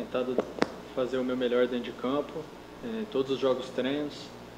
tentado fazer o meu melhor dentro de campo, todos os jogos treinos.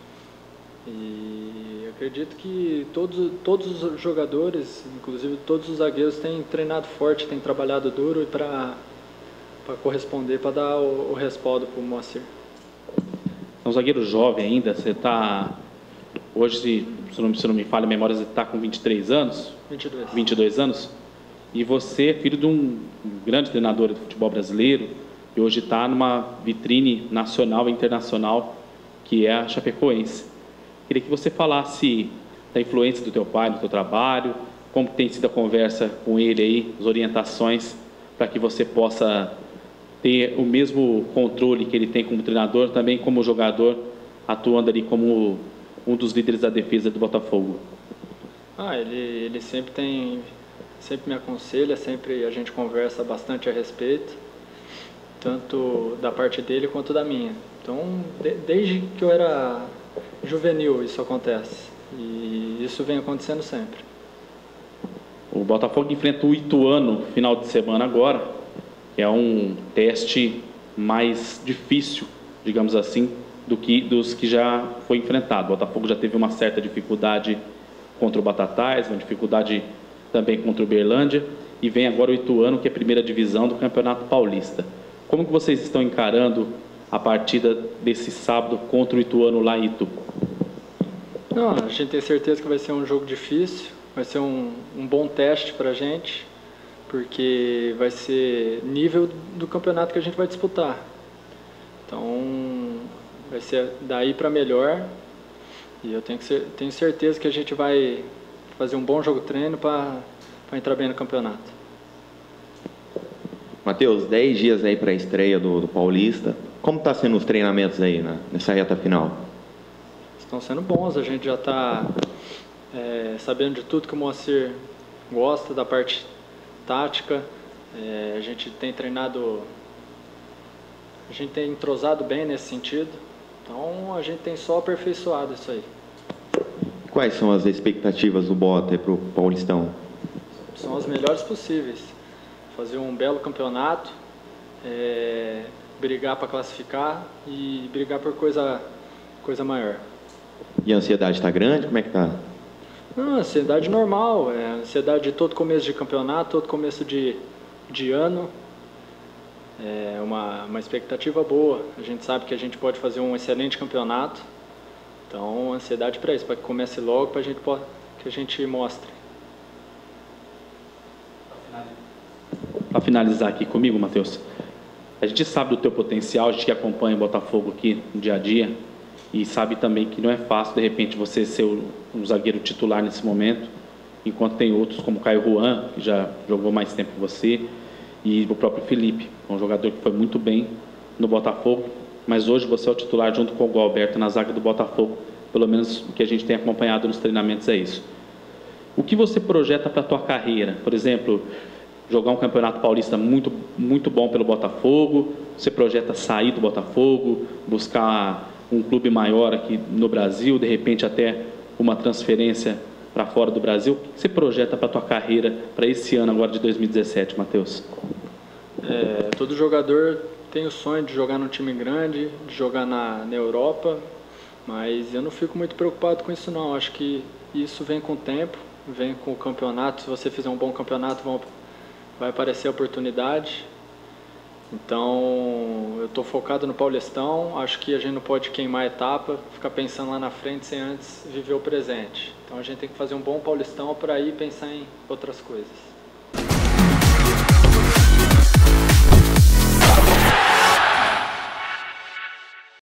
E acredito que todos os jogadores, inclusive todos os zagueiros, têm treinado forte, têm trabalhado duro para corresponder, para dar o respaldo para o Moacir. É um zagueiro jovem ainda, você está... Hoje, se não me falha a memória, você está com 23 anos? 22. 22 anos? E você é filho de um grande treinador do futebol brasileiro e hoje está numa vitrine nacional e internacional que é a Chapecoense. Queria que você falasse da influência do teu pai no teu trabalho, como tem sido a conversa com ele aí, as orientações, para que você possa ter o mesmo controle que ele tem como treinador, também como jogador, atuando ali como um dos líderes da defesa do Botafogo. Ele sempre me aconselha, sempre a gente conversa bastante a respeito, tanto da parte dele quanto da minha. Então, desde que eu era juvenil isso acontece, e isso vem acontecendo sempre. O Botafogo enfrenta o Ituano final de semana agora, que é um teste mais difícil, digamos assim, dos que já foi enfrentado. O Botafogo já teve uma certa dificuldade contra o Batatais, uma dificuldade também contra o Uberlândia, e vem agora o Ituano, que é a primeira divisão do Campeonato Paulista. Como que vocês estão encarando a partida desse sábado contra o Ituano lá em Itu? Não, a gente tem certeza que vai ser um jogo difícil, vai ser um bom teste para a gente, porque vai ser nível do campeonato que a gente vai disputar. Então, vai ser daí para melhor, e eu tenho certeza que a gente vai fazer um bom jogo treino para entrar bem no campeonato. Matheus, 10 dias aí para a estreia do Paulista. Como está sendo os treinamentos aí nessa reta final? Estão sendo bons, a gente já está sabendo de tudo que o Moacir gosta, da parte tática. A gente tem treinado, a gente tem entrosado bem nesse sentido, então a gente tem só aperfeiçoado isso aí. Quais são as expectativas do Bota para o Paulistão? São as melhores possíveis. Fazer um belo campeonato, brigar para classificar e brigar por coisa maior. E a ansiedade está grande? Como é que está? Não, ansiedade normal, ansiedade de todo começo de campeonato, todo começo de ano. É uma expectativa boa. A gente sabe que a gente pode fazer um excelente campeonato. Então, ansiedade para isso, para que comece logo, para que a gente mostre. Para finalizar aqui comigo, Matheus, a gente sabe do teu potencial, a gente que acompanha o Botafogo aqui no dia a dia, e sabe também que não é fácil, de repente, você ser um zagueiro titular nesse momento, enquanto tem outros como o Caio Juan, que já jogou mais tempo que você, e o próprio Felipe, um jogador que foi muito bem no Botafogo, mas hoje você é o titular junto com o Gualberto na zaga do Botafogo, pelo menos o que a gente tem acompanhado nos treinamentos é isso. O que você projeta para a tua carreira? Por exemplo, jogar um campeonato paulista muito, muito bom pelo Botafogo, você projeta sair do Botafogo, buscar um clube maior aqui no Brasil, de repente até uma transferência para fora do Brasil. O que você projeta para a tua carreira para esse ano agora de 2017, Matheus? Todo jogador tem o sonho de jogar num time grande, de jogar na Europa, mas eu não fico muito preocupado com isso não. Acho que isso vem com o tempo, vem com o campeonato. Se você fizer um bom campeonato, vai aparecer a oportunidade. Então, eu estou focado no Paulistão. Acho que a gente não pode queimar a etapa, ficar pensando lá na frente sem antes viver o presente. Então, a gente tem que fazer um bom Paulistão para ir pensar em outras coisas.